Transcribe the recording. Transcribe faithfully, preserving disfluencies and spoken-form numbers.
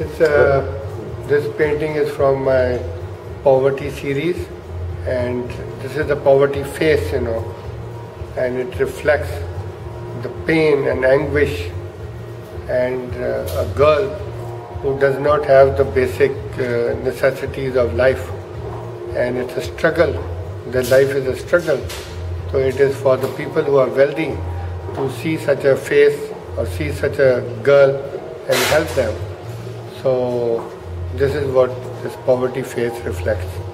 This, uh, this painting is from my poverty series, and this is the poverty face, you know, and it reflects the pain and anguish and uh, a girl who does not have the basic uh, necessities of life, and it's a struggle. The life is a struggle. So it is for the people who are wealthy to see such a face or see such a girl and help them. So this is what this poverty face reflects.